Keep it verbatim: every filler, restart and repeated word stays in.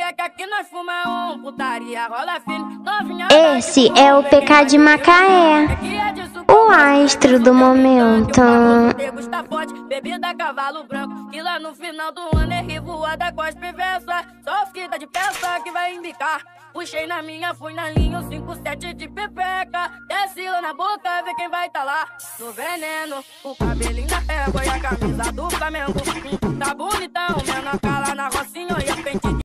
cria que aqui nós fuma um, putaria rola fino, novinha. Esse é o P K de Macaé, o astro do momento. Degusta forte, bebida cavalo branco, que lá no final do ano é revoada com as perversas. Só fita de peça que vai embicar. Puxei na minha, fui na linha, o cinco sete de pepeca. Desce lá na boca, vê quem vai tá lá. No veneno, o cabelinho da égua e a camisa do Flamengo. Hum, tá bonitão, menor cala na rocinha e a pente